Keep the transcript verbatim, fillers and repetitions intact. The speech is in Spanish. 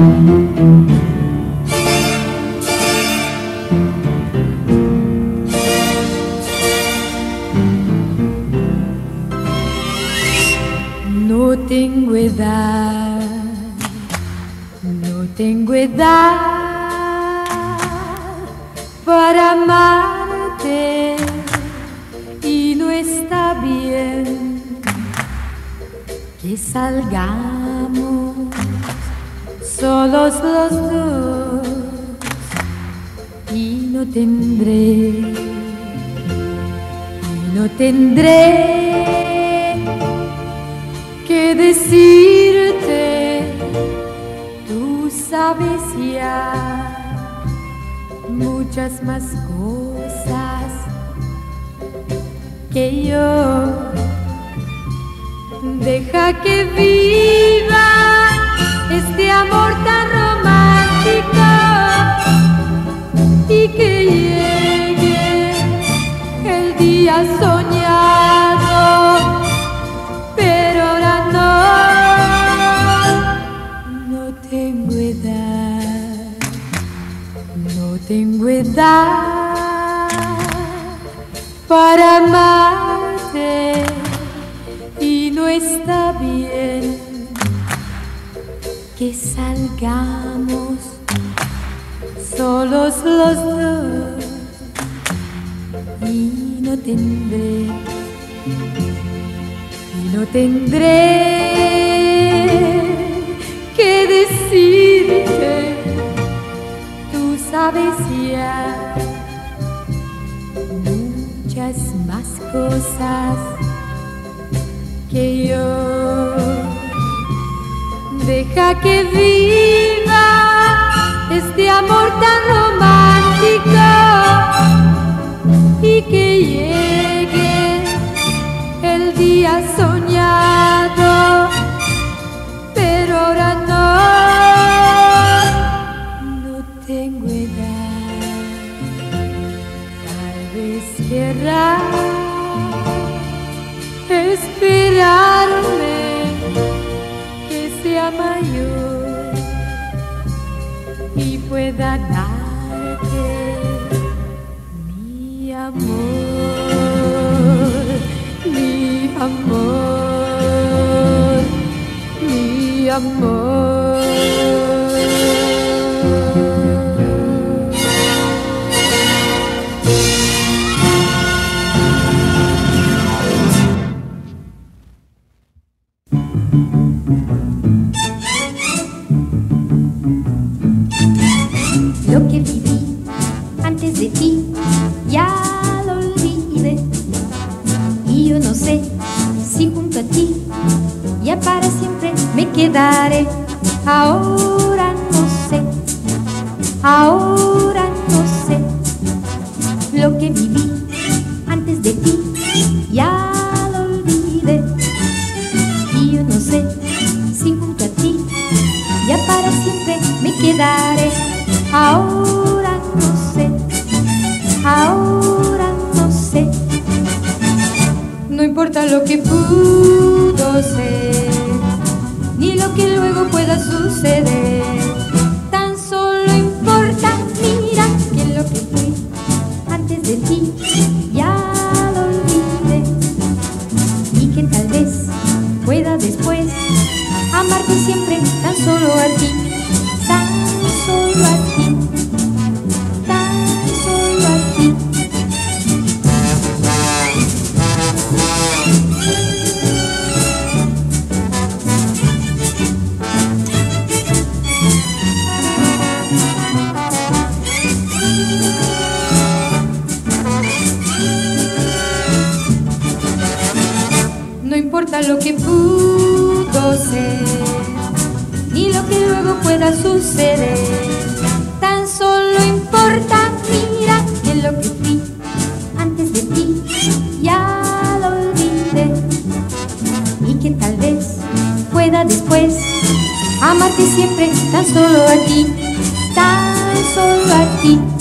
No tengo edad, no tengo edad para amarte y no está bien que salgamos solos los dos y no tendré, y no tendré que decirte, tú sabes ya muchas más cosas que yo. Deja que viva este amor tan romántico y que llegue el día soñado. Pero ahora no, no tengo edad, no tengo edad para amarte y no está bien que salgamos solos los dos y no tendré, y no tendré que decirte, tú sabes ya muchas más cosas que yo. Deja que viva este amor tan romántico y que llegue el día soñado. Pero ahora no, no tengo edad. Tal vez querrás esperarme que sea mayor y pueda darte mi amor, mi amor, mi amor. Lo que viví antes de ti ya lo olvidé, y yo no sé si junto a ti ya para siempre me quedaré. Ahora no sé, ahora no sé. Lo que viví antes de ti ya lo olvidé, y yo no sé si junto a ti ya para siempre me quedaré. Ahora no sé, ahora no sé. No importa lo que pudo ser, ni lo que luego pueda suceder. Tan solo importa, mira, que lo que fui antes de ti ya lo olvidé, y que tal vez pueda después amarte siempre, tan solo a ti, tan solo a ti, tan solo a ti. No importa lo que pudo ser, ni lo que luego pueda suceder. Tan solo importa, mira, que lo que fui antes de ti ya lo olvidé, y que tal vez pueda después amarte siempre, tan solo a ti, tan solo a ti.